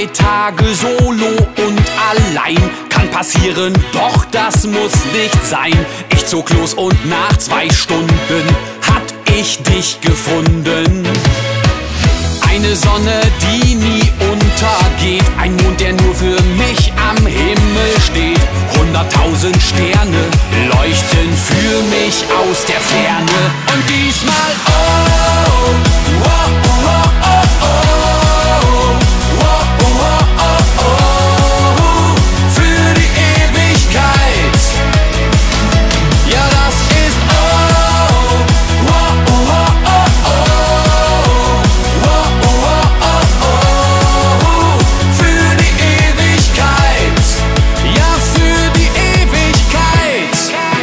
3 Tage solo und allein. Kann passieren, doch das muss nicht sein. Ich zog los und nach 2 Stunden hatt ich dich gefunden. Eine Sonne, die nie untergeht, ein Mond, der nur für mich am Himmel steht. 100.000 Sterne leuchten für mich aus der Ferne. Und diesmal oh, oh, oh, oh, oh, oh, oh, oh, oh, oh, für die Ewigkeit. Ja, das ist oh, oh, oh, oh, oh, oh, oh, oh, oh, für die Ewigkeit. Ja, für die Ewigkeit.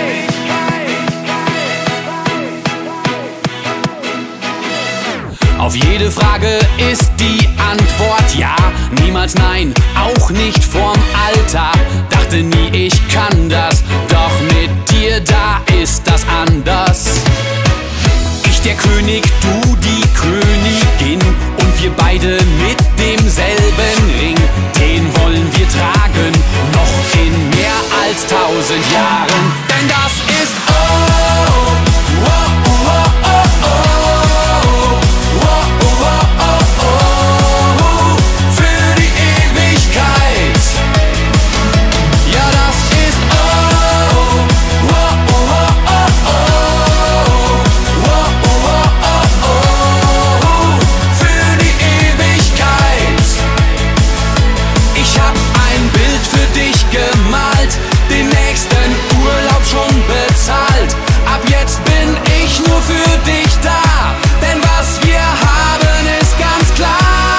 Auf jede Frage ist die Antwort ja, niemals nein, auch nicht vorm Alter. Dachte nie, ich kann das, doch mit dir, da ist das anders. Ich der König, du die Königin und wir beide mit demselben Ring. Den wollen wir tragen, noch in mehr als 1000 Jahren. Denn das ist oh, oh, oh, oh, oh, oh, oh, oh, oh, oh, für die Ewigkeit. Ja, das ist oh, oh, oh, oh, oh, oh, oh, oh, für die Ewigkeit. Ich hab ein Bild für dich gemalt, den nächsten Urlaub schon bezahlt. Ab jetzt bin ich nur für dich da, denn was wir haben ist ganz klar.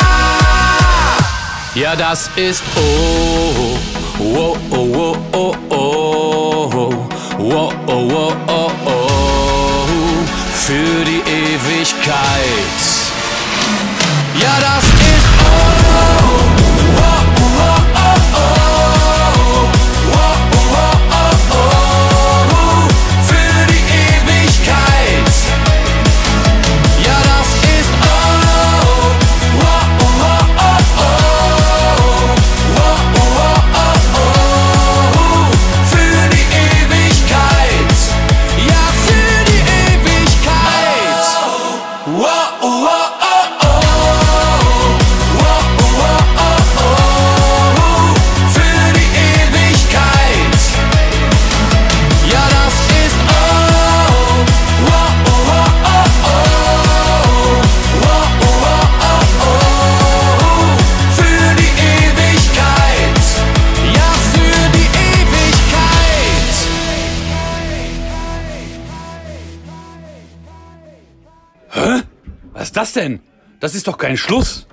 Ja, das ist oh, oh, oh, oh, oh, oh, oh, oh, oh, oh, oh, für die Ewigkeit. Ja, das ist oh, oh, oh, oh, oh, oh, oh, oh, oh, für die Ewigkeit. Ja, das ist oh, oh, oh, oh, oh, oh, oh, für die Ewigkeit. Ja, für die Ewigkeit. Oh, oh, oh, oh, oh. Hä? Was ist das denn? Das ist doch kein Schluss.